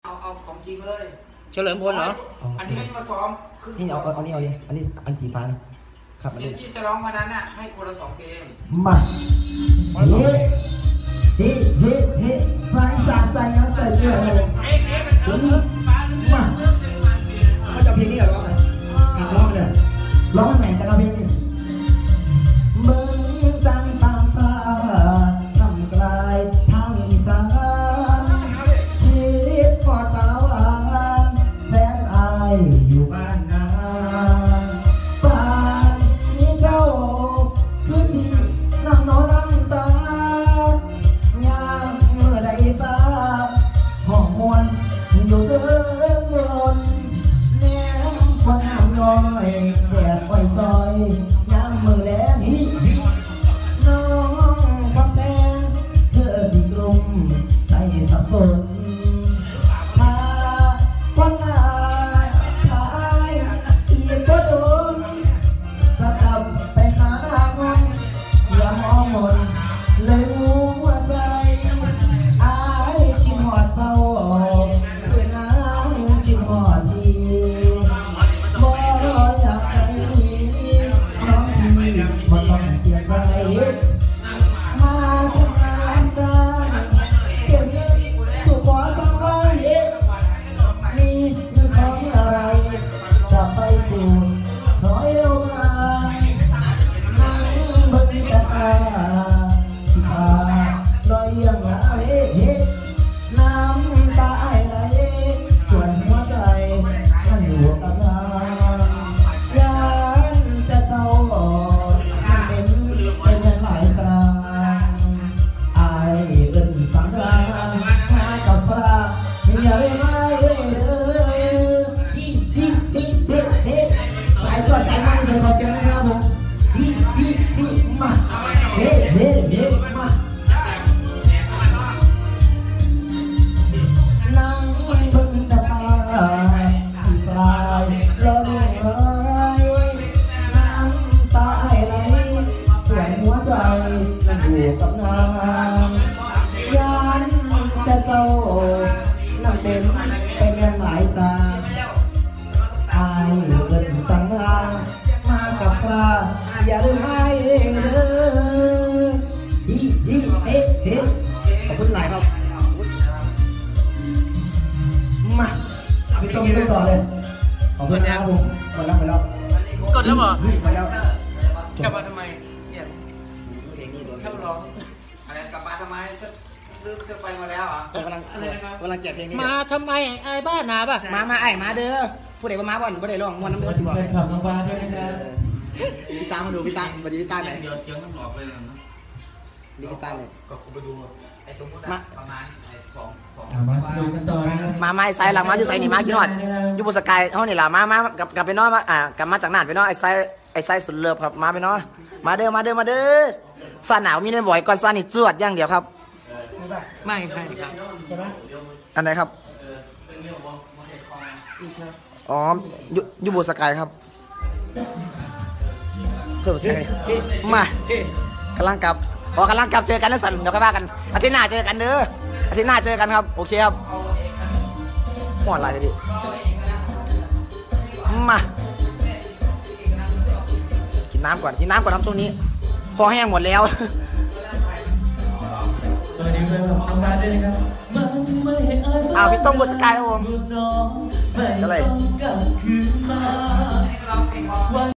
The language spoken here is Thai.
เอาของจริงเลยเฉลิมพลเหรออันนี้มาซ้อมนี่เอานี่อันนี้อันสีฟ้านะครับอันนี้ที่จะร้องวันนั้นน่ะให้คนละ2 เพลงมาเฮ้ใส่ยังใส่เชื่อเลยมาเขาจะเพลงนี้เหรอร้องเลยร้องใหม่แต่ละเพลงนี่เมืองจันทร์ตามฟ้าทำกลายทางอีสานชีวิตพอสาวแฟนอายอยู่บ้านนาบ้านนี้เจ้าคือที่นั่งนอนนั่งตายามเมื่อใดฟ้าห้องมวนอยู่เดินวนแนวคนน้ำน้อยแดดไว้ซอยยามมือแลนี่น้องคำแพงเธอที่กลุ่มใจสับสนพาวันลาพายอีกก็โดนจะกลับไปหาคนอย่ามองมนเลยหัวใจอายกินหอดเศร้าเพื่อนน้ำกินหอดดีบ่อยากใจน้องพี่บ่ต้องเปลี่ยนใจมาทำงานจ้างเก็บเงินสู่ขอสร้างไว้นี่คือของอะไรจะไปสู่ถอยลงมานั่งเบิ่งแต่ตาที่พาลอยเอียงน้ำตาไหลส่วนหัวใจมันอยู่กับน้ำยันจะเศร้ามันเป็นหลายตาอายเอิ้นสังราหากับปลาอย่าได้มาสายตัวสายมันใส่ขอเสียงนะครับผมมามานั่งเบิ่งแต่ปลายที่ปลายแล้วลงเอ้ยน้ำตาไหลส่วนหัวใจมันอยู่กับน้ำยันแต่เจ้านั่งเป็นกันหลายตาอายเกินสังลามากับปลาอย่าลืมให้เด้อขอบคุณหลายครับมาพี่ต้องต่อเลยขอบคุณนะครับผมหมดแล้วกดแล้วเหรอหมดแล้วกลับมาทำไมเนี่ยถ้าร้องอะไรกลับมาทำไมจะไปมาแล้วอ่ะกำลังแจกเพลงนี้มาทำไมไอ้บ้านนาป่ะมาไอ้มาเด้อผู้ใดมาบ่อนผู้ใดร้องมวนน้ำเด้อสิบอกเลยขับน้องบ้านด้วยนะครับพี่ตามาดูพี่ตาสวัสดีพี่ตาหน่อยเดี๋ยวเสียงมันหลอกเลยนะดีพี่ตาหน่อยก็ไปดูไอ้ตรงนู้นประมาณมาไอ้ไซหลังมาอยู่ไซนี่มากี่นอดอยู่บนสกายเท่านี่แหละมากลับไปนอนกลับมาจากน่านไปนอนไอ้ไซสุดเลิฟครับมาไปนอนมาเด้อซาหนาวมีในบ่อยก่อนซานี่จวดอย่างเดียวครับไม่ใช่ครับใช่ไหมอันไหนครับอ๋ออยู่บนสกายครับเพิ่มสกายมากำลังกลับเจอกันแล้วสันเดี๋ยวค่อยว่ากันอาทิตย์หน้าเจอกันเด้ออาทิตย์หน้าเจอกันครับโอเคครับหมดอะไรจะดีมากินน้ำก่อนครับช่วงนี้พอแห้งหมดแล้วสวัสดีเพื่อนๆทำงานด้วยนะครับพี่ต้องบนสกายครับผมอะไร